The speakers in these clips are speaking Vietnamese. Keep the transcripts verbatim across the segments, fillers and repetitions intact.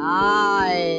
Rồi.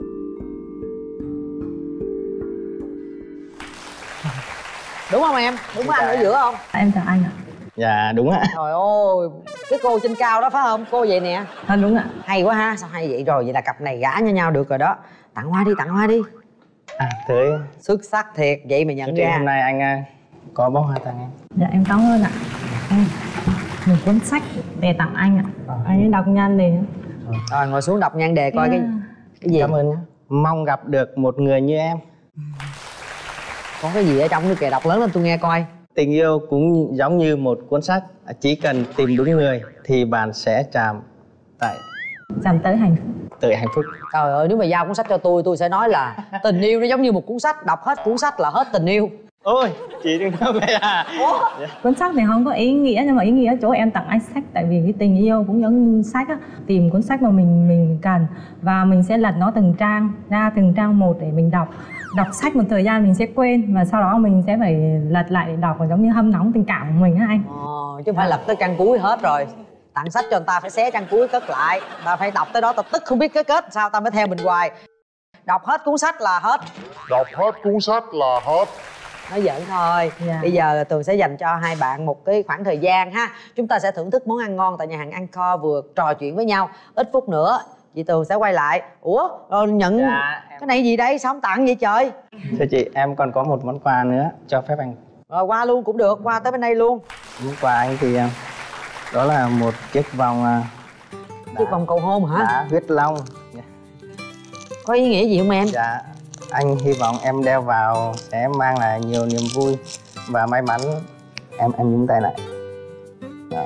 Đúng không em? Đúng anh ở giữa không? Em chào anh ạ. Dạ đúng ạ. Trời ơi, cái cô trên cao đó phải không? Cô vậy nè. À, đúng ạ. Hay quá ha, sao hay vậy rồi? Vậy là cặp này gả cho nhau được rồi đó. Tặng hoa đi, tặng hoa đi. À tới. Xuất sắc thiệt, vậy mà nhận ra. Hôm nay anh có bó hoa tặng em. Dạ em cảm ơn ạ. Em một cuốn sách để tặng anh ạ. À, anh ấy đọc nhan đề. Rồi ngồi xuống đọc nhan đề coi yeah. cái cái gì. Cảm ơn nhé. Mong gặp được một người như em. Có cái gì ở trong nữa kìa, đọc lớn lên tôi nghe coi. Tình yêu cũng giống như một cuốn sách, chỉ cần tìm đúng người thì bạn sẽ chạm tại chạm tới hạnh phúc. tới hạnh phúc. Trời ơi, nếu mà giao cuốn sách cho tôi, tôi sẽ nói là tình yêu nó giống như một cuốn sách, đọc hết cuốn sách là hết tình yêu. Ôi, chị đừng nói vậy à. Yeah. Cuốn sách thì không có ý nghĩa, nhưng mà ý nghĩa chỗ em tặng anh sách, tại vì cái tình yêu cũng giống như sách á, tìm cuốn sách mà mình mình cần và mình sẽ lật nó từng trang ra, từng trang một để mình đọc. Đọc sách một thời gian mình sẽ quên và sau đó mình sẽ phải lật lại để đọc, và giống như hâm nóng tình cảm của mình á anh. Ờ, chứ không phải lật tới trang cuối hết rồi. Tặng sách cho người ta phải xé trang cuối cất lại, ta phải đọc tới đó, ta tức không biết cái kết sao, ta mới theo mình hoài. Đọc hết cuốn sách là hết. Đọc hết cuốn sách là hết. Nói giỡn thôi. Yeah. Bây giờ Tường sẽ dành cho hai bạn một cái khoảng thời gian ha. Chúng ta sẽ thưởng thức món ăn ngon tại nhà hàng Angkor, vừa trò chuyện với nhau. Ít phút nữa chị Tường sẽ quay lại. Ủa rồi nhận dạ, em... cái này gì đây, sao không tặng vậy trời? Thưa chị, em còn có một món quà nữa, cho phép anh. Rồi qua luôn cũng được, qua tới bên đây luôn. Món quà anh thì đó là một chiếc vòng đá, chiếc vòng cầu hôn hả? Đá huyết long. Có ý nghĩa gì không em? Dạ, anh hy vọng em đeo vào sẽ mang lại nhiều niềm vui và may mắn. Em em nhúng tay lại. Dạ.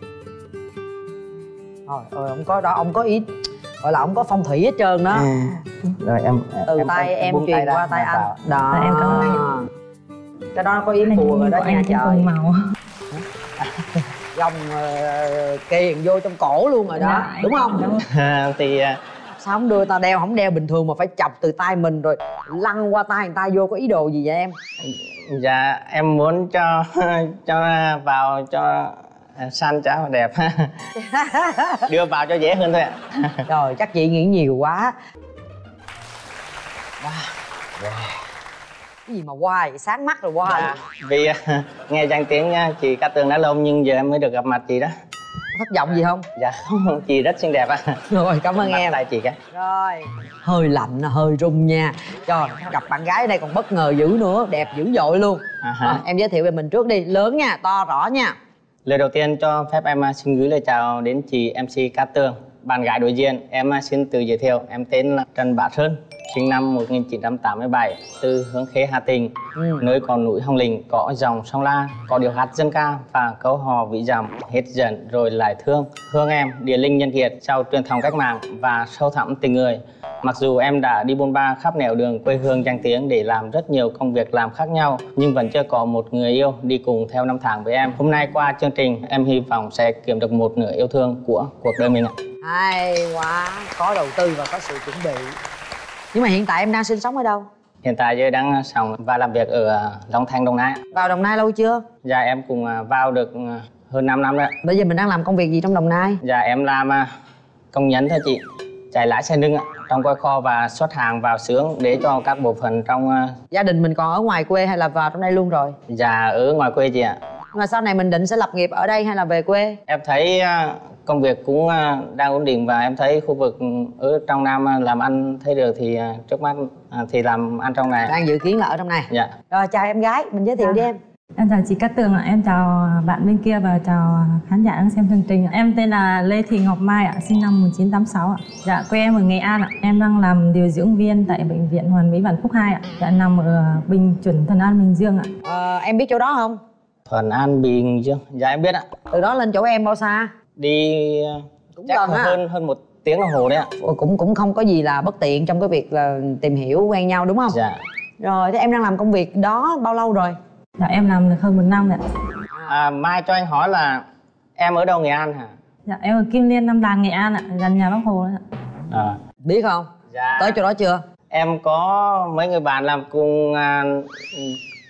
Rồi, ơi ông có đó, ông có ý gọi là ông có phong thủy hết trơn đó. À, rồi em từ em, tay em, em truyền qua tay anh. vào. Đó. Em cảm ơn anh. Cái đó có ý phù rồi đó nha trời. Màu. Dòng uh, kiền vô trong cổ luôn rồi đó, dạ, đúng không? À, thì sao không đưa tao đeo, không đeo bình thường mà phải chọc từ tay mình rồi lăn qua tay người ta vô, có ý đồ gì vậy em? Dạ em muốn cho cho vào cho xanh cháo và đẹp. Đưa vào cho dễ hơn thôi ạ. Rồi chắc chị nghĩ nhiều quá. Wow. Wow. Cái gì mà qua vậy, sáng mắt rồi qua. Dạ, vì uh, nghe danh tiếng nha, chị Cát Tường đã lâu nhưng giờ em mới được gặp mặt chị đó. Thất vọng gì không? Dạ không, chị rất xinh đẹp á. Rồi cảm ơn em. Lại chị cái. Rồi hơi lạnh, hơi rung nha. Trời, gặp bạn gái ở đây còn bất ngờ dữ nữa, đẹp dữ dội luôn. À, à, em giới thiệu về mình trước đi, lớn nha, to rõ nha. Lời đầu tiên cho phép em xin gửi lời chào đến chị em xê Cát Tường. Bạn gái đối diện, em xin tự giới thiệu, em tên là Trần Bá Sơn, sinh năm một nghìn chín trăm tám mươi bảy, từ Hương Khê, Hà Tĩnh, ừ. nơi có núi Hồng Lĩnh, có dòng sông La, có điệu hát dân ca và câu hò vĩ dặm, hết giận rồi lại thương. Hương em, địa linh nhân kiệt, sau truyền thống cách mạng và sâu thẳm tình người. Mặc dù em đã đi bôn ba khắp nẻo đường quê hương danh tiếng để làm rất nhiều công việc làm khác nhau, nhưng vẫn chưa có một người yêu đi cùng theo năm tháng với em. Hôm nay qua chương trình, em hy vọng sẽ kiếm được một nửa yêu thương của cuộc đời mình ạ. Hay quá, có đầu tư và có sự chuẩn bị. Nhưng mà hiện tại em đang sinh sống ở đâu? Hiện tại tôi đang sống và làm việc ở Long Thành, Đồng Nai. Vào Đồng Nai lâu chưa? Dạ em cũng vào được hơn năm năm rồi. Bây giờ mình đang làm công việc gì trong Đồng Nai? Dạ em làm công nhân thôi chị, chạy lái xe nâng trong coi kho và xuất hàng vào xưởng để cho các bộ phận trong... Gia đình mình còn ở ngoài quê hay là vào trong đây luôn rồi? Dạ ở ngoài quê chị ạ. Mà sau này mình định sẽ lập nghiệp ở đây hay là về quê? Em thấy công việc cũng đang ổn định và em thấy khu vực ở trong Nam làm ăn thấy được thì trước mắt thì làm ăn trong này. Đang dự kiến là ở trong này. Dạ. Rồi chào em gái, mình giới thiệu à. đi em. Em chào chị Cát Tường ạ, em chào bạn bên kia và chào khán giả đang xem chương trình. Em tên là Lê Thị Ngọc Mai ạ, sinh năm một nghìn chín trăm tám mươi sáu ạ. Dạ, quê em ở Nghệ An ạ. Em đang làm điều dưỡng viên tại bệnh viện Hoàn Mỹ Vạn Phúc hai ạ. Dạ, nằm ở Bình Chuẩn, Thuận An, Bình Dương ạ. Ờ, em biết chỗ đó không? Thuận An, Bình Dương. Dạ em biết ạ. Từ đó lên chỗ em bao xa? Đi cũng chắc hơn hơn một tiếng đồng hồ đấy ạ. Cũng cũng không có gì là bất tiện trong cái việc là tìm hiểu quen nhau đúng không? Dạ. Rồi thế em đang làm công việc đó bao lâu rồi? Dạ em làm được hơn một năm rồi ạ. À, Mai cho anh hỏi là em ở đâu Nghệ An hả? Dạ em ở Kim Liên, Nam Đàn, Nghệ An ạ, gần nhà Bác Hồ đấy ạ. À. Biết không? Dạ. Tới chỗ đó chưa? Em có mấy người bạn làm cùng uh,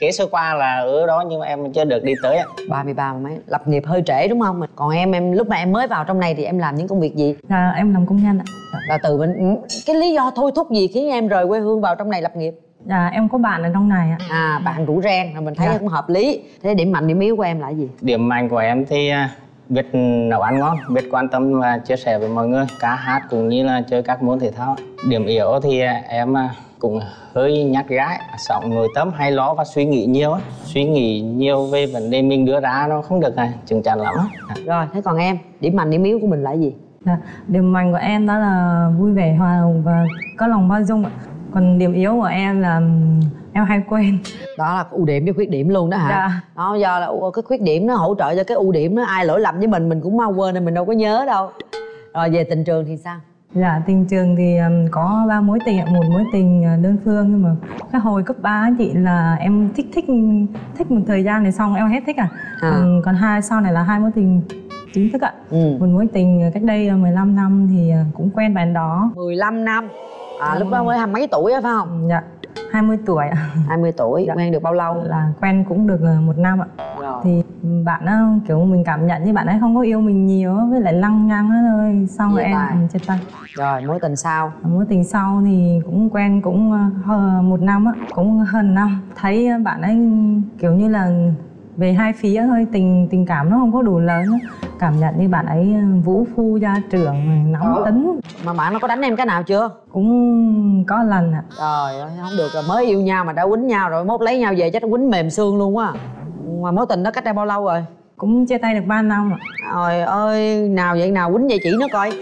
kế sơ qua là ở đó nhưng mà em chưa được đi tới ạ. ba mươi ba mấy, lập nghiệp hơi trễ đúng không? Còn em em lúc mà em mới vào trong này thì em làm những công việc gì? Dạ, em làm công nhân ạ. Là từ bên cái lý do thôi thúc gì khiến em rời quê hương vào trong này lập nghiệp? Dạ, em có bạn ở trong này ạ. À, bạn rủ reng, rồi mình thấy Dạ. cũng hợp lý. Thế điểm mạnh điểm yếu của em là gì? Điểm mạnh của em thì à, biết nấu ăn ngon, biết quan tâm và chia sẻ với mọi người, ca hát cũng như là chơi các môn thể thao. Điểm yếu thì à, em à, cũng hơi nhát gái, sống nội tâm hay lo và suy nghĩ nhiều á, suy nghĩ nhiều về vấn đề mình đưa ra nó không được à, chừng chắn lắm á. Rồi, thế còn em, điểm mạnh điểm yếu của mình là gì? Dạ, điểm mạnh của em đó là vui vẻ, hòa đồng và có lòng bao dung ạ. Còn điểm yếu của em là em hay quên. Đó là ưu điểm với khuyết điểm luôn đó hả? Dạ. Đó, do là cái khuyết điểm nó hỗ trợ cho cái ưu điểm đó, ai lỗi lầm với mình mình cũng mau quên nên mình đâu có nhớ đâu. Rồi về tình trường thì sao? Dạ, tình trường thì um, có ba mối tình ạ, một mối tình uh, đơn phương, nhưng mà cái hồi cấp ba chị là em thích thích thích một thời gian này xong em hết thích à. À. Còn, còn hai sau này là hai mối tình chính thức ạ. Ừ. Một mối tình cách đây mười lăm năm thì uh, cũng quen bạn đó. mười lăm năm. À, lúc đó mới hai mấy tuổi á phải không? Dạ, hai mươi tuổi ạ. hai mươi tuổi, Dạ. quen được bao lâu? Là quen cũng được uh, một năm ạ. Rồi. Thì bạn á, kiểu mình cảm nhận như bạn ấy không có yêu mình nhiều á, với lại lăng nhăng á thôi. Xong Chia rồi em tay. ừ, chia tay. Rồi, mối tình sau? Mối tình sau thì cũng quen cũng uh, một năm á, cũng hơn năm. Thấy bạn ấy kiểu như là về hai phía thôi, tình tình cảm nó không có đủ lớn á. Cảm nhận như bạn ấy vũ phu gia trưởng, nóng Ủa? tính. Mà bạn nó có đánh em cái nào chưa? Cũng có lần ạ. Trời ơi, không được rồi, mới yêu nhau mà đã quýnh nhau rồi, mốt lấy nhau về chắc nó quýnh mềm xương luôn quá. Mà mối tình đó cách đây bao lâu rồi? Cũng chia tay được ba năm ạ. Trời ơi, nào vậy nào quýnh vậy chỉ nó coi.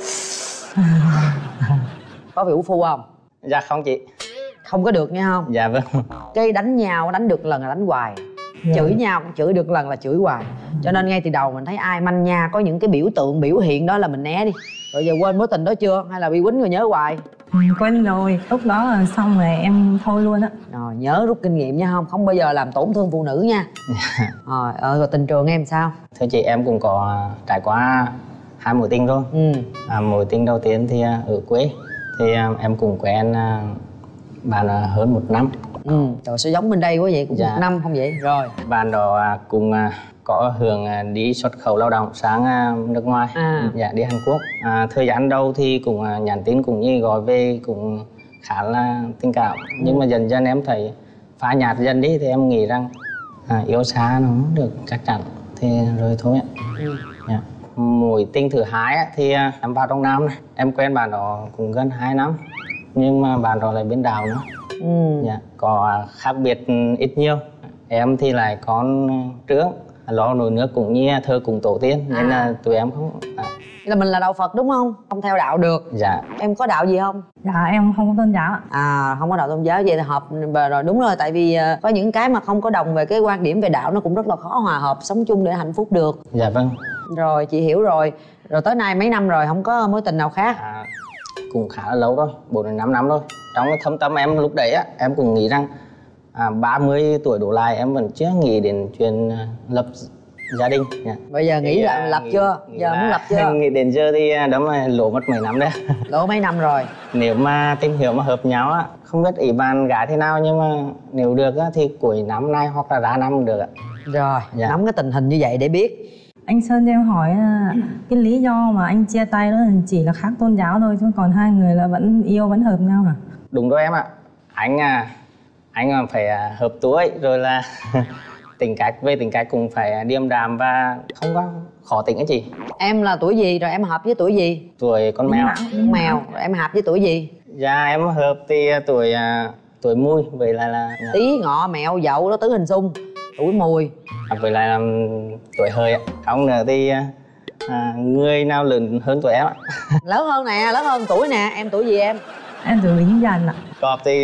Có bị vũ phu không? Dạ không chị. Không có được nghe không? Dạ vâng. Cái đánh nhau đánh được lần là đánh hoài, Dạ. chửi nhau cũng chửi được lần là chửi hoài. Cho nên ngay từ đầu mình thấy ai manh nha có những cái biểu tượng biểu hiện đó là mình né đi. Rồi giờ quên mối tình đó chưa hay là bị quýnh rồi nhớ hoài? Ừ, quên rồi, lúc đó là xong rồi em thôi luôn á. Rồi nhớ rút kinh nghiệm nha, không không bao giờ làm tổn thương phụ nữ nha. Rồi, ờ, rồi tình trường em sao? Thưa chị, em cũng có trải qua hai mối tình rồi. Ừ. À, mối tình đầu tiên thì à, ở quê thì à, em cũng quen à, bạn à, hơn một năm. Ừ, trời sao giống bên đây quá vậy, cũng Dạ. một năm không vậy? Rồi. Bạn đó à, cùng à, có hướng à, đi xuất khẩu lao động sang à, nước ngoài, À. dạ đi Hàn Quốc. À, thời gian đầu thì cũng à, nhắn tin cũng như gọi về cũng khá là tình cảm, nhưng mà dần dần em thấy phai nhạt dần đi thì em nghĩ rằng à, yêu xa nó không được chắc chắn thì rồi thôi ạ. Ừ. Dạ. Mối tình thứ hai á, thì à, em vào trong Nam này, em quen bạn đó cũng gần hai năm, nhưng mà bạn đó lại bên đảo nữa. Ừ. Dạ, có khác biệt ít nhiều. Em thì lại con trướng, lo nồi nước cũng như thơ cùng tổ tiên, nên là tụi em không. À, Là mình là đạo Phật đúng không? Không theo đạo được. dạ. Em có đạo gì không? Dạ, em không có tôn giáo ạ. À, không có đạo tôn giáo vậy thì hợp rồi, đúng rồi. Tại vì ờ, có những cái mà không có đồng về cái quan điểm về đạo nó cũng rất là khó hòa hợp sống chung để hạnh phúc được. Dạ vâng. Rồi, chị hiểu rồi. Rồi tới nay mấy năm rồi không có mối tình nào khác? À, cũng khá là lâu rồi, bốn đến năm năm rồi. Trong cái thâm tâm em lúc đấy á, em cũng nghĩ rằng à, ba mươi tuổi đổ lại em vẫn chưa nghĩ đến chuyện à, lập gia đình. Dạ. Bây giờ nghĩ Thì, là à, lập nghĩ- chưa? nghĩ Giờ là- muốn lập chưa? Nghĩ đến giờ thì à, đó mà lỗ mất mấy năm đấy. Lỗ mấy năm rồi. Nếu mà tìm hiểu mà hợp nhau á, không biết ý bạn gái thế nào, nhưng mà nếu được á thì cuối năm nay hoặc là ra năm cũng được ạ. Rồi, Dạ. nắm cái tình hình như vậy để biết. Anh Sơn cho em hỏi à, cái lý do mà anh chia tay đó là chỉ là khác tôn giáo thôi, chứ còn hai người là vẫn yêu, vẫn hợp nhau hả? Đúng rồi em ạ. Anh à, anh à, phải à, hợp tuổi rồi là tính cách, về tính cách cũng phải điềm đạm và không có khó tính ấy chị. Em là tuổi gì rồi em hợp với tuổi gì? Tuổi con mèo. Con mèo. Rồi em hợp với tuổi gì? Dạ em hợp thì à, tuổi à, tuổi mùi, vậy là là dạ. Tý, ngọ, mẹo, dậu đó tứ hình xung. Tuổi mùi. À, vậy là um, tuổi hợi ạ. Không nữa thì à, à, người nào lớn hơn tuổi em ạ. Lớn hơn nè, lớn hơn tuổi nè. Em tuổi gì em? Em tuổi Bính Dần ạ. Cọp thì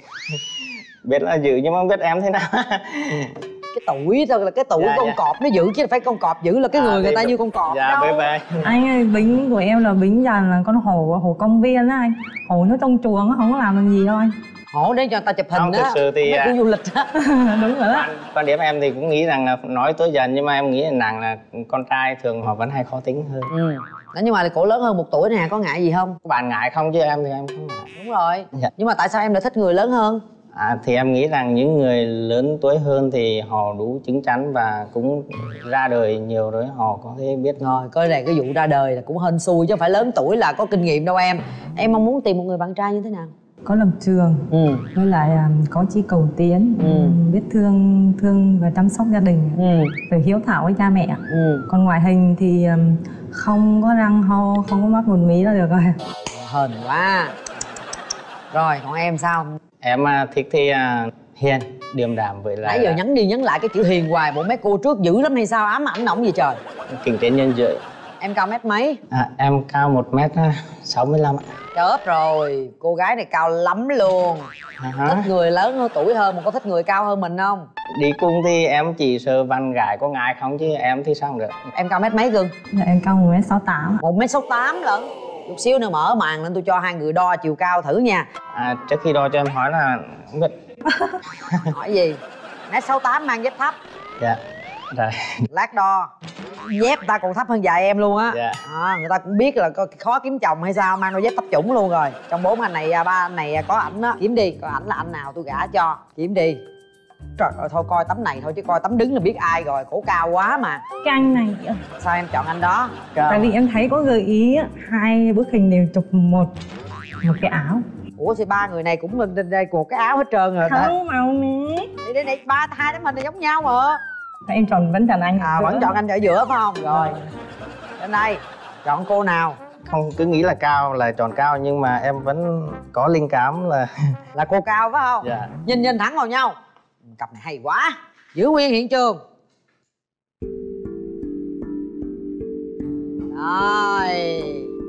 biết là dữ nhưng mà không biết em thế nào. Cái tuổi thôi là cái tuổi Dạ, con dạ. cọp nó giữ chứ phải con cọp giữ là cái À, người người thì- ta như con cọp Dạ đâu. bye bye. Anh ơi, Bính của em là Bính Dần là con hổ, hổ công viên á anh. Hổ nó trong chuồng á, không có làm được gì đâu anh. Hổ để cho người ta chụp hình Không, đó. thực sự thì, Mấy à, khu du lịch á. Đúng rồi đó. Quan, quan điểm em thì cũng nghĩ rằng là nói tối dần, nhưng mà em nghĩ là nàng là con trai thường họ vẫn hay khó tính hơn. Ừ. Đó, nhưng mà cổ lớn hơn một tuổi nè, có ngại gì không? Các bạn ngại không chứ em thì em không ngại. Đúng rồi. Dạ. Nhưng mà tại sao em lại thích người lớn hơn? À, thì em nghĩ rằng những người lớn tuổi hơn thì họ đủ chín chắn và cũng ra đời nhiều rồi, họ có thể biết. Rồi, coi này cái vụ ra đời là cũng hên xui chứ không phải lớn tuổi là có kinh nghiệm đâu em. Em mong muốn tìm một người bạn trai như thế nào? Có lập trường, Ừ. với lại um, có chí cầu tiến, Ừ. um, biết thương thương và chăm sóc gia đình, Ừ. rồi hiếu thảo với cha mẹ. Ừ. Còn ngoại hình thì um, không có răng hô, không có mắt một mí là được rồi. Hên quá. Rồi, còn em sao? Em à, thích thì à, hiền, điềm đạm với lại Nãy giờ nhắn đi nhắn lại cái chữ hiền hoài. Bộ mấy cô trước dữ lắm hay sao? Ám ảnh ổng gì trời. kính trên nhân giới. Em cao mét mấy? À, em cao một mét sáu mươi lăm ạ. Chết rồi, cô gái này cao lắm luôn. À, Thích người lớn hơn tuổi hơn mà có thích người cao hơn mình không? đi cùng thì em chỉ sợ bạn gái có ngại không, chứ em thì sao không được. Em cao mét mấy cưng? Dạ, em cao một mét sáu tám. Một mét sáu tám lận. Chút xíu nữa mở màn lên tôi cho hai người đo chiều cao thử nha. À, trước khi đo cho em hỏi là không biết. Hỏi gì? Mét sáu tám mang dép thấp. Dạ rồi. Lát đo. Dép ta còn thấp hơn vài em luôn á. Dạ. À, người ta cũng biết là có khó kiếm chồng hay sao, mang đôi dép thấp chủng luôn rồi. Trong bốn anh này ba anh này có ảnh á, kiếm đi, coi ảnh là anh nào tôi gả cho, kiếm đi. Trời ơi, thôi coi tấm này thôi chứ coi tấm đứng là biết ai rồi, cổ cao quá mà. Cái anh này ạ. Sao em chọn anh đó? Tại vì em thấy có gợi ý á, hai bức hình đều chụp một một cái áo. Ủa thì ba người này cũng lên đây một cái áo hết trơn rồi. Không màu nè. Đi đây này, ba hai tấm hình này giống nhau mà. Em chọn vẫn chọn anh. À vẫn chọn anh ở giữa phải không? Rồi. Đến đây, chọn cô nào? Không, cứ nghĩ là cao là chọn cao, nhưng mà em vẫn có linh cảm là Là cô cao phải không? dạ. Nhìn nhìn thẳng vào nhau. Cặp này hay quá. Giữ nguyên hiện trường. Rồi.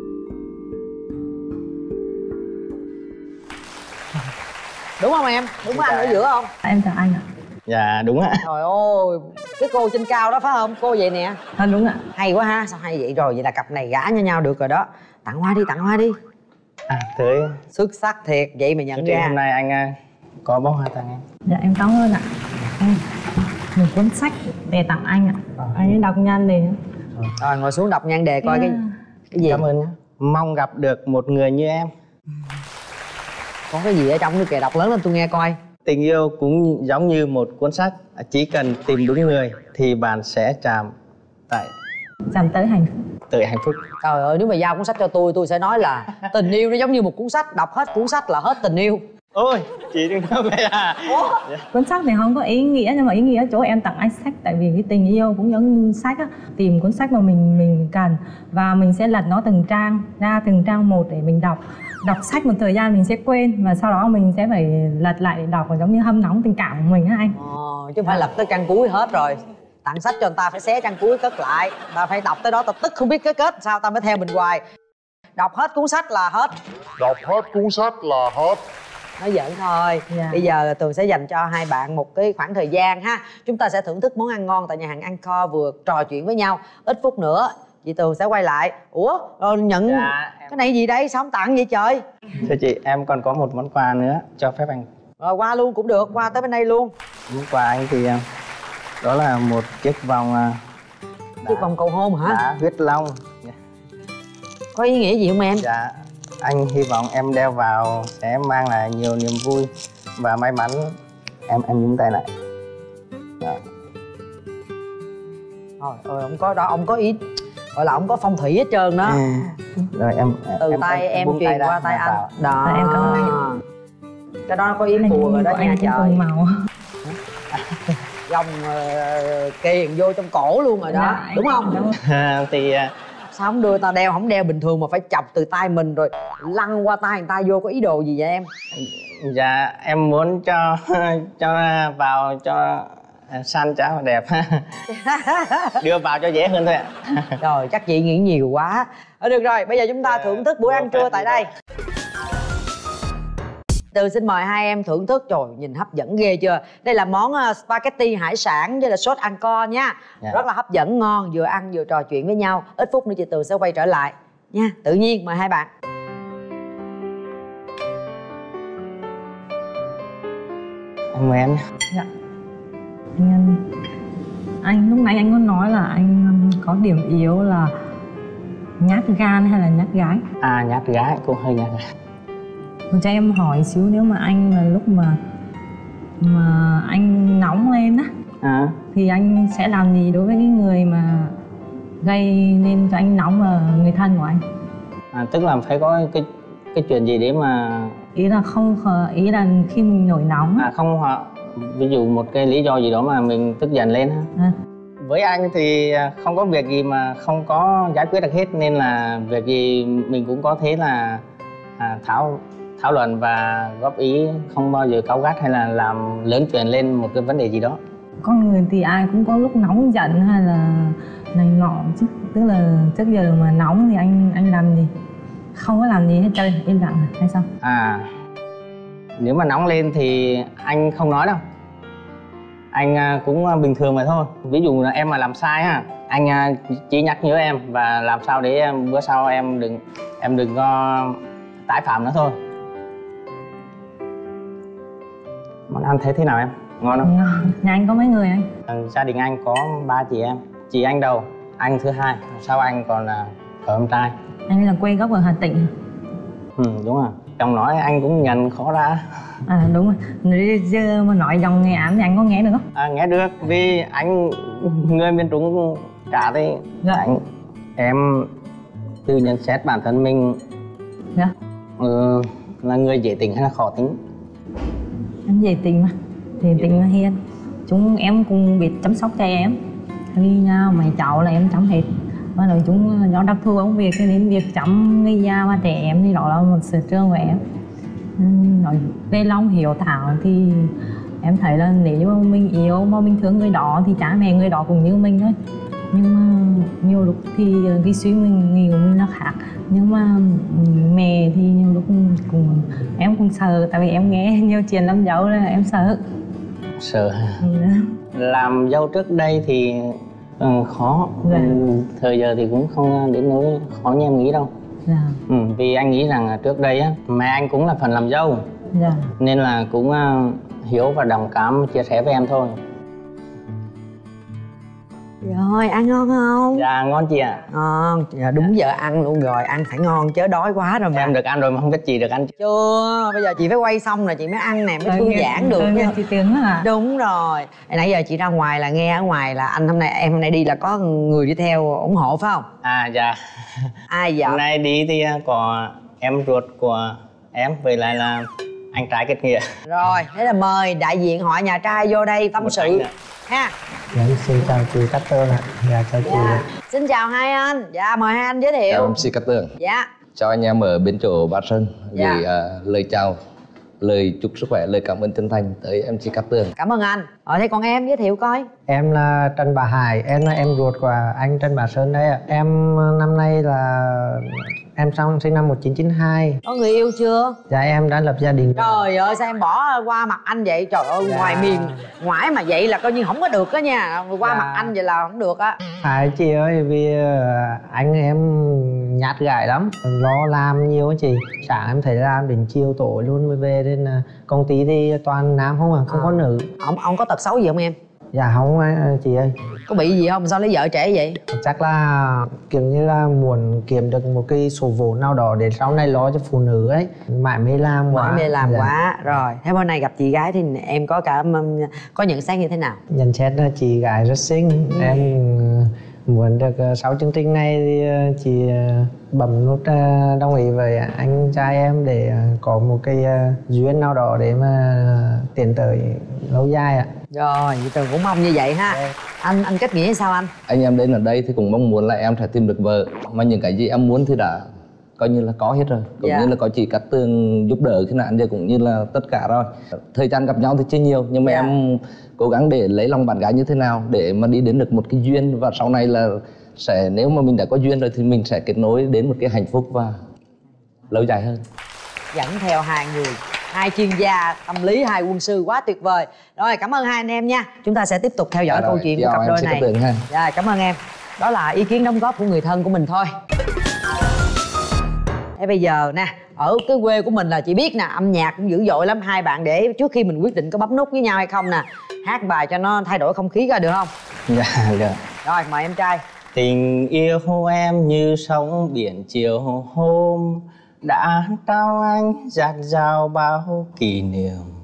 Đúng không em? Đúng với anh ở giữa không? Em chọn anh ạ. Dạ đúng ạ. Trời ơi, cái cô trên cao đó phải không? Cô vậy nè. À, đúng ạ. Hay quá ha, sao hay vậy? Rồi vậy là cặp này gả cho nhau được rồi đó. Tặng hoa đi, tặng hoa đi. À, tới Xuất sắc thiệt, vậy mà nhận chương trình ra. hôm nay anh à, có bó hoa tặng em. Dạ em cảm ơn ạ. Em một cuốn sách để tặng anh ạ. Anh ấy đọc nhanh đi. Rồi ngồi xuống đọc nhan đề coi cái cái gì. Cảm ơn nhé. Mong gặp được một người như em. Có cái gì ở trong nữa kìa, đọc lớn lên tôi nghe coi. Tình yêu cũng giống như một cuốn sách, chỉ cần tìm đúng người thì bạn sẽ chạm tại Chạm tới hạnh phúc. tới hạnh phúc. Trời ơi, nếu mà giao cuốn sách cho tôi, tôi sẽ nói là tình yêu nó giống như một cuốn sách, đọc hết cuốn sách là hết tình yêu. Ôi, chị đừng nói vậy à. Cuốn sách này không có ý nghĩa, nhưng mà ý nghĩa ở chỗ em tặng anh sách. Tại vì cái tình yêu cũng giống như sách á, tìm cuốn sách mà mình mình cần và mình sẽ lật nó từng trang ra, từng trang một để mình đọc. Đọc sách một thời gian mình sẽ quên và sau đó mình sẽ phải lật lại để đọc, giống như hâm nóng tình cảm của mình á anh. Ờ, chứ không phải lật tới trang cuối hết rồi. Tặng sách cho người ta phải xé trang cuối cất lại, ta phải đọc tới đó ta tức không biết cái kết sao ta mới theo mình hoài. Đọc hết cuốn sách là hết. Đọc hết cuốn sách là hết. Nói giỡn thôi. Dạ. Bây giờ Tường sẽ dành cho hai bạn một cái khoảng thời gian ha. Chúng ta sẽ thưởng thức món ăn ngon tại nhà hàng Angkor, vừa trò chuyện với nhau. Ít phút nữa chị Tường sẽ quay lại. Ủa rồi nhận Dạ, em... cái này gì đây, sao không tặng vậy trời? Thưa chị, em còn có một món quà nữa, cho phép anh. Rồi qua luôn cũng được, qua tới bên đây luôn. Món quà anh thì đó là một chiếc vòng đá, Chiếc vòng cầu hôn hả? đá huyết long. Có ý nghĩa gì không em? Dạ, anh hy vọng em đeo vào sẽ mang lại nhiều niềm vui và may mắn. Em em nhúng tay lại. Dạ. Rồi, ơi ông có đó, ông có ý gọi là ông có phong thủy hết trơn đó. Rồi em Từ em, tay em, buông truyền ra, qua tay dạ, anh. vào. Đó. Dạ, em cảm ơn anh. Cái đó nó có yếm bùa rồi đó nha trời. Cùng màu. Dòng uh, kiền vô trong cổ luôn rồi đó. Dạ, đúng không? Đúng. Thì Sao không đưa ta đeo, không đeo bình thường mà phải chọc từ tay mình rồi lăn qua tay người ta vô, có ý đồ gì vậy em? dạ em muốn cho cho vào cho xanh cháo đẹp. Đưa vào cho dễ hơn thôi ạ. Rồi chắc chị nghĩ nhiều quá. Ờ, được rồi, bây giờ chúng ta thưởng thức bữa ăn trưa tại đây. Từ xin mời hai em thưởng thức. Trời, nhìn hấp dẫn ghê chưa? Đây là món uh, spaghetti hải sản với là sốt Angkor nha. Dạ. Rất là hấp dẫn, ngon, vừa ăn vừa trò chuyện với nhau. Ít phút nữa chị Từ sẽ quay trở lại nha. Tự nhiên mời hai bạn. Anh mời em. Dạ. Anh, anh lúc nãy anh có nói là anh có điểm yếu là nhát gan hay là nhát gái? À, nhát gái, cũng hơi nhát gái. Cho em hỏi xíu, nếu mà anh là lúc mà mà anh nóng lên á À, thì anh sẽ làm gì đối với cái người mà gây nên cho anh nóng là người thân của anh? à tức là phải có cái cái chuyện gì để mà Ý là không ý là khi mình nổi nóng á. à không hoặc ví dụ một cái lý do gì đó mà mình tức giận lên ha. À. Với anh thì không có việc gì mà không có giải quyết được hết, nên là việc gì mình cũng có thể là à, thảo thảo luận và góp ý, không bao giờ cáu gắt hay là làm lớn chuyện lên một cái vấn đề gì đó. Con người thì ai cũng có lúc nóng giận hay là này nọ chứ, tức là trước giờ mà nóng thì anh anh làm gì? Không có làm gì hết trơn, im lặng à, hay sao? À, nếu mà nóng lên thì anh không nói đâu, anh cũng bình thường vậy thôi. Ví dụ là em mà làm sai ha, anh chỉ nhắc nhớ em và làm sao để bữa sau em đừng em đừng có tái phạm nữa thôi. Món ăn thấy thế nào em? Ngon không? Ngon. Nhà anh có mấy người anh? À, gia đình anh có ba chị em. Chị anh đầu, anh thứ hai, sau anh còn là cậu em trai. Anh là quê gốc ở Hà Tĩnh. Ừ, đúng rồi. Chồng nói anh cũng nhận khó ra. À đúng rồi. Nếu giờ mà nói dòng Nghệ An thì anh có nghe được không? À, nghe được, vì anh người miền Trung cả thì Dạ. anh em từ nhận xét bản thân mình Dạ. ừ, là người dễ tính hay là khó tính? Em dễ tính mà, dễ tính mà hiền. Chúng em cũng biết chăm sóc cho em. Vì nhau mày cháu là em chăm hết. Và nói chung do đặc thù công việc cho nên việc chăm người già và trẻ em thì đó là một sở trường của em. Nói về lòng hiếu thảo thì em thấy là nếu như mà mình yêu mà mình thương người đó thì cha mẹ người đó cũng như mình thôi. Nhưng mà nhiều lúc thì cái suy mình nghĩ của mình nó khác. Nhưng mà mẹ thì nhiều lúc cũng em cũng sợ, tại vì em nghe nhiều chuyện làm dâu là em sợ. Sợ. Ừ. Làm dâu trước đây thì ừ, khó. Dạ. Ừ, thời giờ thì cũng không đến nỗi khó như em nghĩ đâu. Dạ. Ừ, vì anh nghĩ rằng trước đây á, mẹ anh cũng là phần làm dâu. Dạ. Nên là cũng uh, hiểu và đồng cảm chia sẻ với em thôi. Rồi, ăn ngon không? Dạ ngon chị ạ. Ngon, dạ, đúng giờ ăn luôn rồi, ăn phải ngon chứ đói quá rồi mà. Em được ăn rồi mà không biết chị được ăn. Chưa, bây giờ chị phải quay xong rồi chị mới ăn nè, mới thư giãn được nha. nha. Chị Tiến à? Đúng rồi. Nãy giờ chị ra ngoài là nghe ở ngoài là anh hôm nay em hôm nay đi là có người đi theo ủng hộ phải không? À dạ. Ai vậy? Hôm nay đi thì có em ruột của em, với lại là anh trai kết nghĩa. Rồi, thế là mời đại diện họ nhà trai vô đây tâm Một sự anh ạ. ha. Dạ, xin chào chị Cát Tường ạ. Dạ chào chị. Dạ. Xin chào hai anh. Dạ mời hai anh giới thiệu. Chào em xê Cát Tường. Dạ. Chào anh em ở bên chỗ Ba Sơn. Dạ. Gửi uh, lời chào, lời chúc sức khỏe, lời cảm ơn chân thành tới em xê Cát Tường. Cảm ơn anh. Ờ thế còn em giới thiệu coi. Em là Trần Bá Hải, em là em ruột của anh Trần Bá Sơn đây ạ. Em năm nay là em xong sinh năm một nghìn chín trăm chín mươi hai. Có người yêu chưa? Dạ em đã lập gia đình. Trời ơi sao em bỏ qua mặt anh vậy? Trời ơi Dạ. ngoài miền ngoại mà vậy là coi như không có được đó nha. Qua Dạ. mặt anh vậy là không được á. Phải chị ơi, vì anh em nhát gái lắm, lo làm nhiều á chị. Sáng em thấy làm đến chiều tối luôn mới về, nên là công ty thì toàn nam không à, không À. có nữ. Ông ông có tật xấu gì không em? Dạ không chị ơi. Có bị gì không? Sao lấy vợ trễ vậy? Chắc là kiểu như là muốn kiếm được một cái số vốn nào đó để sau này lo cho phụ nữ ấy, mãi mê làm quá. Mãi mê làm Dạ. quá. Rồi, thế bữa nay gặp chị gái thì em có cảm có nhận xét như thế nào? Nhận xét là chị gái rất xinh. Ừ. Em muốn được uh, sau chương trình này thì uh, chị uh, bấm nút uh, đồng ý với anh trai em để uh, có một cái uh, duyên nào đó để mà tiến tới lâu dài ạ. Rồi, vậy Tường cũng mong như vậy ha. Dạ. Anh anh kết nghĩa sao anh? Anh em đến ở đây thì cũng mong muốn là em sẽ tìm được vợ, mà những cái gì em muốn thì đã coi như là có hết rồi, cũng Dạ. như là có chị Cát Tường giúp đỡ khi nạn giờ cũng như là tất cả rồi. Thời gian gặp nhau thì chưa nhiều, nhưng mà Dạ. em cố gắng để lấy lòng bạn gái như thế nào để mà đi đến được một cái duyên, và sau này là sẽ, nếu mà mình đã có duyên rồi thì mình sẽ kết nối đến một cái hạnh phúc và lâu dài hơn. Dẫn theo hai người, hai chuyên gia tâm lý, hai quân sư quá tuyệt vời. Rồi, cảm ơn hai anh em nha. Chúng ta sẽ tiếp tục theo dõi Dạ câu rồi, chuyện của chào cặp em đôi xê Cát này. Tường ha. Dạ, cảm ơn em. Đó là ý kiến đóng góp của người thân của mình thôi. Thế bây giờ nè, ở cái quê của mình là chị biết nè, âm nhạc cũng dữ dội lắm. Hai bạn để trước khi mình quyết định có bấm nút với nhau hay không nè, hát bài cho nó thay đổi không khí ra được không? Dạ được. Rồi, mời em trai. Tình yêu em như sóng biển chiều hôm đã trao anh dạt dào bao kỷ niệm.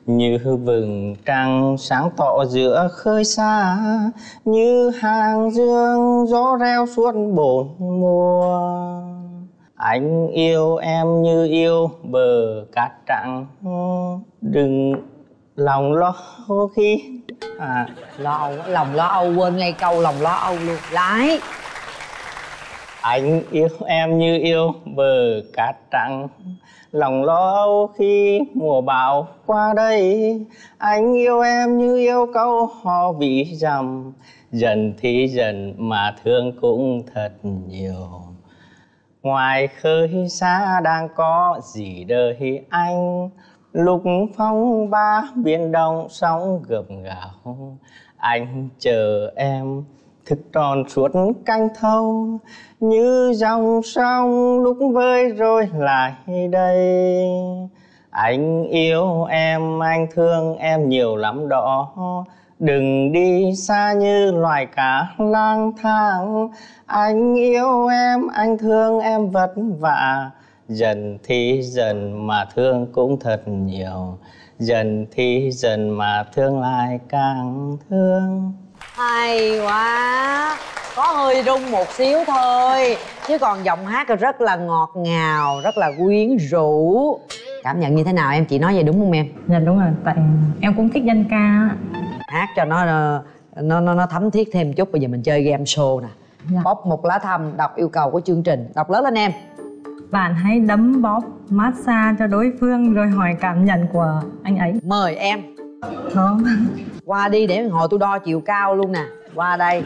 như vầng trăng sáng tỏ giữa khơi xa, như hàng dương gió reo suốt bốn mùa. Anh yêu em như yêu bờ cát trắng, đừng lòng lo khi à Lo âu, lòng lo âu, quên ngay câu lòng lo âu luôn. Lại. Anh yêu em như yêu bờ cát trắng, lòng lo âu khi mùa bão qua đây. Anh yêu em như yêu câu hò ví dặm, dần thì dần mà thương cũng thật nhiều. Ngoài khơi xa đang có gì đời anh, lúc phong ba biển đông sóng gợp gào. Anh chờ em thức tròn suốt canh thâu, như dòng sông lúc vơi rồi lại đây. Anh yêu em, anh thương em nhiều lắm đó, đừng đi xa như loài cá lang thang. Anh yêu em, anh thương em vất vả, dần thì dần mà thương cũng thật nhiều. Dần thì dần mà thương lại càng thương. Hay quá. Có hơi rung một xíu thôi, chứ còn giọng hát rất là ngọt ngào, rất là quyến rũ. Cảm nhận như thế nào em? Chị nói vậy đúng không em? Dạ đúng rồi, tại em cũng thích dân ca. Hát cho nó nó nó, nó thấm thiết thêm chút. Bây giờ mình chơi game show nè. Dạ. Bóc một lá thăm, đọc yêu cầu của chương trình. Đọc lớn lên em. Bạn hãy đấm bóp massage cho đối phương rồi hỏi cảm nhận của anh ấy. Mời em. Đó. Qua đi để hồi tôi đo chiều cao luôn nè. Qua đây.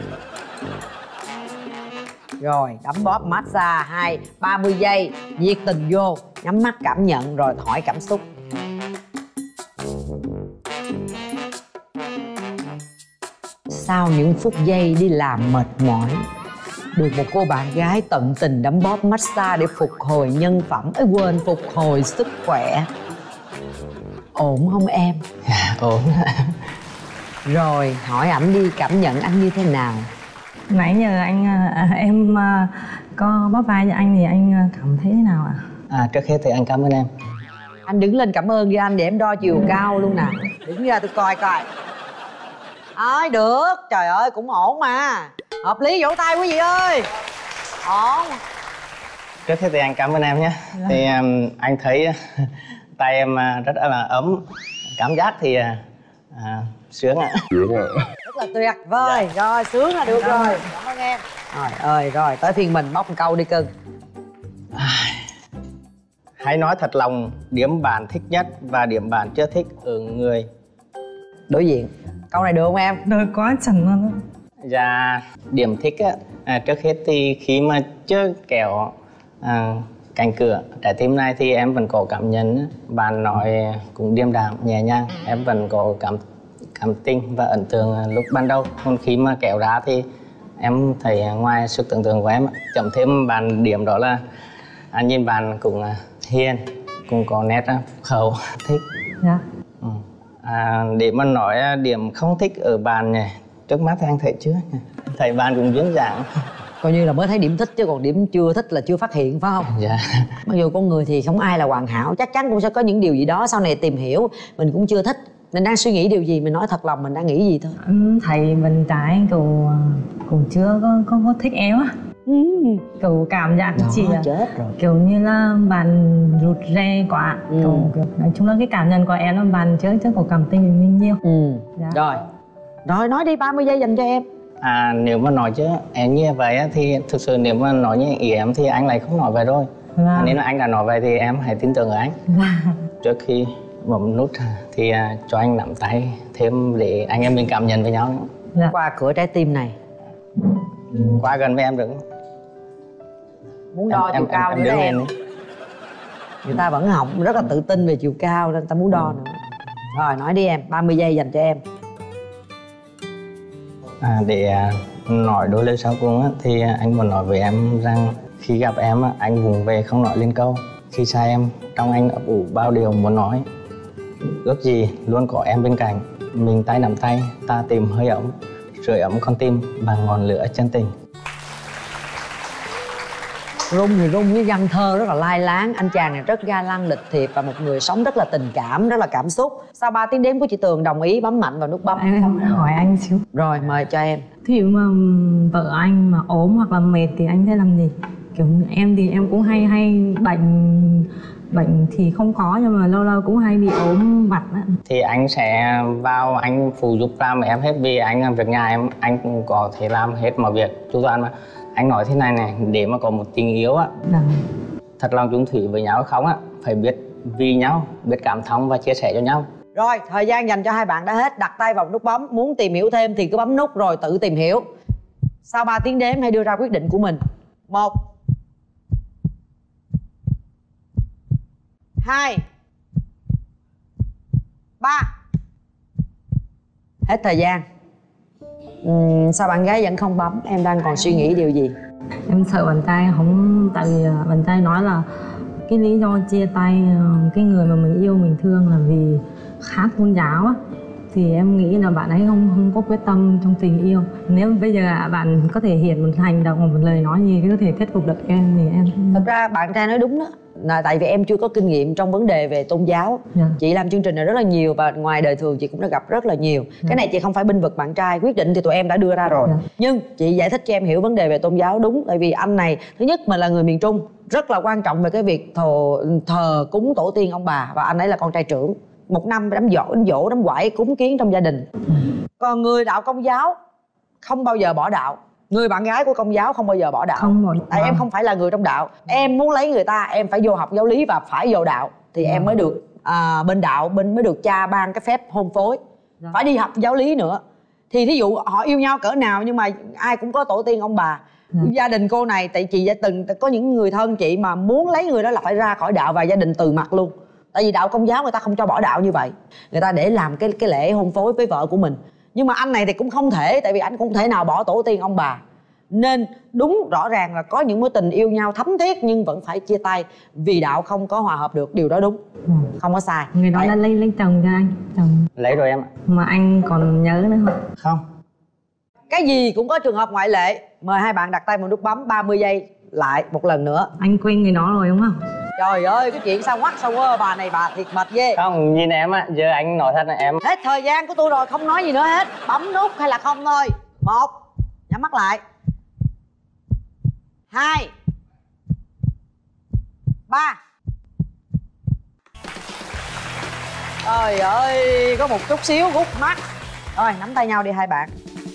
Rồi, đấm bóp massage hai ba mươi giây, nhiệt tình vô, nhắm mắt cảm nhận rồi hỏi cảm xúc. Sau những phút giây đi làm mệt mỏi, được một cô bạn gái tận tình đấm bóp massage để phục hồi nhân phẩm, ấy quên, phục hồi sức khỏe, ổn không em? Dạ, ổn. Rồi, hỏi ảnh đi, cảm nhận anh như thế nào? Nãy giờ anh à, em à, có bóp vai cho anh thì anh cảm thấy thế nào ạ? À? À, trước hết thì anh cảm ơn em. Anh đứng lên cảm ơn với anh để em đo chiều cao luôn nè. Đứng ra tôi coi coi. Ơi được, trời ơi cũng ổn mà. Hợp lý, vỗ tay quý vị ơi. Ổn. Trước hết thì anh cảm ơn em nhé. Dạ. Thì um, anh thấy tay em uh, rất là ấm. Cảm giác thì uh, uh, sướng ạ. Sướng ạ. Rất là tuyệt vời. Dạ. Rồi, sướng là được rồi. Cảm ơn em. Rồi ơi, rồi tới phiên mình bóc một câu đi cưng. Hãy nói thật lòng điểm bạn thích nhất và điểm bạn chưa thích ở người đối diện. Câu này được không em? Được quá chuẩn luôn đó. Dạ, điểm thích á, à, trước hết thì khi mà chưa kẹo à, cánh cửa trái tim này thì em vẫn có cảm nhận. Bạn nói cũng điềm đạm, nhẹ nhàng, em vẫn có cảm cảm tình và ấn tượng lúc ban đầu. Còn khi mà kéo ra thì em thấy ngoài sức tưởng tượng của em, chậm thêm bạn điểm đó là anh nhìn bạn cũng hiền, cũng có nét khẩu thích. Dạ. Ừ. À, để mà nói điểm không thích ở bạn này, trước mắt thì anh thấy chưa, thấy bạn cũng duyên dáng. Coi như là mới thấy điểm thích chứ còn điểm chưa thích là chưa phát hiện phải không? Dạ. Mặc dù con người thì không ai là hoàn hảo, chắc chắn cũng sẽ có những điều gì đó sau này tìm hiểu mình cũng chưa thích. Mình đang suy nghĩ điều gì, mình nói thật lòng mình đang nghĩ gì thôi. Ừ, thầy mình trai cậu cũng chưa có, có, có thích em á. Ừ. Cậu cảm giác Đó, chị chết rồi. Kiểu như là bạn rụt rè quá. Ừ. Cậu, kiểu, nói chung là cái cảm nhận của em là bạn chưa chưa có cảm tình với mình nhiều. Ừ. Dạ. Rồi. Rồi nói đi, ba mươi giây dành cho em. À, nếu mà nói chứ em như vậy thì thực sự nếu mà nói như ý em thì anh lại không nói vậy rồi. Dạ. Nên là anh đã nói vậy thì em hãy tin tưởng ở anh. Dạ. Trước khi bấm nút thì uh, cho anh nắm tay thêm để anh em mình cảm nhận với nhau nữa. Dạ. Qua cửa trái tim này. Qua gần với em được không? Muốn đo em, chiều em, cao em, nữa em đó em. đi. Người ta vẫn học rất là tự tin về chiều cao nên ta muốn đo nữa. Rồi nói đi em, ba mươi giây dành cho em. À, để uh, nói đôi lời sau cùng á, thì uh, anh muốn nói với em rằng khi gặp em á, anh vùng về không nói lên câu. Khi xa em, trong anh ấp ủ bao điều muốn nói. Ước gì luôn có em bên cạnh. Mình tay nắm tay, ta tìm hơi ấm, sưởi ấm con tim bằng ngọn lửa chân tình. Rung thì rung với văn thơ rất là lai láng. Anh chàng này rất ga lăng, lịch thiệp và một người sống rất là tình cảm, rất là cảm xúc. Sau ba tiếng đếm của chị Tường đồng ý bấm mạnh vào nút bấm. Em hỏi anh xíu. Rồi mời cho em. Thí dụ mà vợ anh mà ốm hoặc là mệt thì anh sẽ làm gì? Kiểu em thì em cũng hay hay bệnh bệnh thì không có, nhưng mà lâu lâu cũng hay bị ốm vặt á. Thì anh sẽ vào anh phụ giúp làm em hết, vì anh làm việc nhà em anh cũng có thể làm hết mọi việc chu toàn mà. Anh nói thế này này, để mà có một tình yêu á, Dạ. thật lòng chung thủy với nhau không á, phải biết vì nhau, biết cảm thông và chia sẻ cho nhau. Rồi, thời gian dành cho hai bạn đã hết. Đặt tay vào nút bấm. Muốn tìm hiểu thêm thì cứ bấm nút rồi tự tìm hiểu. Sau ba tiếng đếm hãy đưa ra quyết định của mình. Một, hai, ba. Hết thời gian. uhm, Sao bạn gái vẫn không bấm? Em đang còn suy nghĩ điều gì? Em sợ bạn trai không, tại vì bạn trai nói là cái lý do chia tay cái người mà mình yêu mình thương là vì khác tôn giáo á, thì em nghĩ là bạn ấy không không có quyết tâm trong tình yêu. Nếu bây giờ bạn có thể hiện một hành động, một lời nói gì có thể thuyết phục được em thì em. Thật ra bạn trai nói đúng đó, là tại vì em chưa có kinh nghiệm trong vấn đề về tôn giáo. Dạ. Chị làm chương trình này rất là nhiều và ngoài đời thường chị cũng đã gặp rất là nhiều. Dạ. Cái này chị không phải bênh vực bạn trai, quyết định thì tụi em đã đưa ra rồi. Dạ. Nhưng chị giải thích cho em hiểu vấn đề về tôn giáo đúng. Tại vì anh này thứ nhất mà là người miền Trung, rất là quan trọng về cái việc thờ, thờ cúng tổ tiên ông bà, và anh ấy là con trai trưởng. Một năm đám dỗ, đám dỗ, đám quải, cúng kiến trong gia đình. Còn người đạo Công giáo không bao giờ bỏ đạo. Người bạn gái của Công giáo không bao giờ bỏ đạo. Không bỏ. Tại em không phải là người trong đạo. Em muốn lấy người ta, em phải vô học giáo lý và phải vô đạo thì Dạ. em mới được à, bên đạo, bên mới được cha ban cái phép hôn phối. Dạ. Phải đi học giáo lý nữa. Thì thí dụ họ yêu nhau cỡ nào nhưng mà ai cũng có tổ tiên ông bà. Dạ. Gia đình cô này, tại chị đã từng có những người thân chị mà muốn lấy người đó là phải ra khỏi đạo và gia đình từ mặt luôn. Tại vì đạo Công giáo người ta không cho bỏ đạo như vậy, người ta để làm cái cái lễ hôn phối với vợ của mình. Nhưng mà anh này thì cũng không thể, tại vì anh cũng không thể nào bỏ tổ tiên ông bà. Nên đúng rõ ràng là có những mối tình yêu nhau thấm thiết nhưng vẫn phải chia tay vì đạo không có hòa hợp được. Điều đó đúng, Ừ. không có sai. Người đó Tại... đã lấy lấy chồng cho anh, chồng Lấy rồi em ạ. mà anh còn nhớ nữa không? Không. Cái gì cũng có trường hợp ngoại lệ. Mời hai bạn đặt tay vào nút bấm ba mươi giây lại một lần nữa. Anh quên người đó rồi đúng không? Trời ơi, cái chuyện sao ngoắt sao quơ, bà này bà thiệt mệt ghê. Không, nhìn em á, giờ anh nói thật là em. Hết thời gian của tôi rồi, không nói gì nữa hết. Bấm nút hay là không thôi. Một, nhắm mắt lại. Hai, ba. Trời ơi, có một chút xíu gút mắt. Rồi, nắm tay nhau đi hai bạn.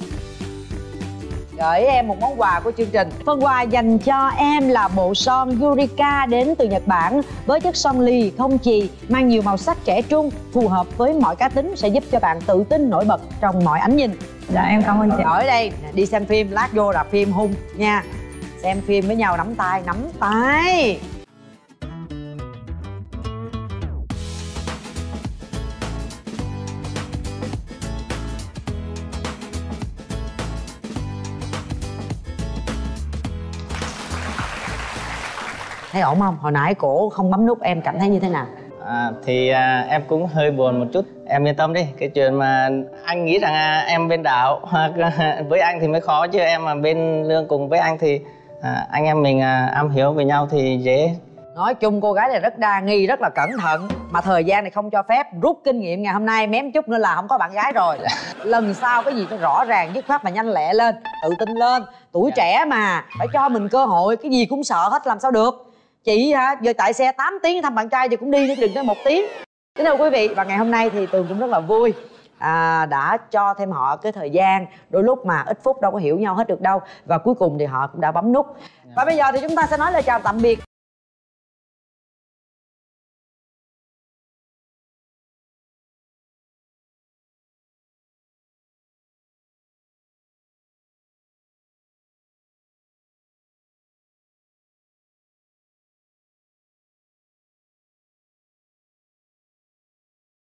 Gửi em một món quà của chương trình. Phần quà dành cho em là bộ son Yurika đến từ Nhật Bản với chất son lì không chì, mang nhiều màu sắc trẻ trung, phù hợp với mọi cá tính, sẽ giúp cho bạn tự tin nổi bật trong mọi ánh nhìn. Dạ em cảm ơn chị. Ở đây đi xem phim, lát vô là phim hung nha. Xem phim với nhau, nắm tay, nắm tay. Thấy ổn không? Hồi nãy cổ không bấm nút, em cảm thấy như thế nào? À, thì à, em cũng hơi buồn một chút. Em yên tâm đi, cái chuyện mà anh nghĩ rằng à, em bên đạo hoặc với anh thì mới khó, chứ em mà bên Lương cùng với anh thì à, anh em mình à, am hiểu về nhau thì dễ. Nói chung cô gái này rất đa nghi, rất là cẩn thận. Mà thời gian này không cho phép. Rút kinh nghiệm ngày hôm nay mém chút nữa là không có bạn gái rồi. Lần sau cái gì phải rõ ràng, dứt khoát mà nhanh lẹ lên, tự tin lên. Tuổi trẻ mà, phải cho mình cơ hội. Cái gì cũng sợ hết làm sao được. Chị hả, giờ chạy xe tám tiếng thăm bạn trai thì cũng đi, đừng tới một tiếng. Kính thưa quý vị, và ngày hôm nay thì Tường cũng rất là vui à, đã cho thêm họ cái thời gian. Đôi lúc mà ít phút đâu có hiểu nhau hết được đâu. Và cuối cùng thì họ cũng đã bấm nút. Và bây giờ thì chúng ta sẽ nói lời chào tạm biệt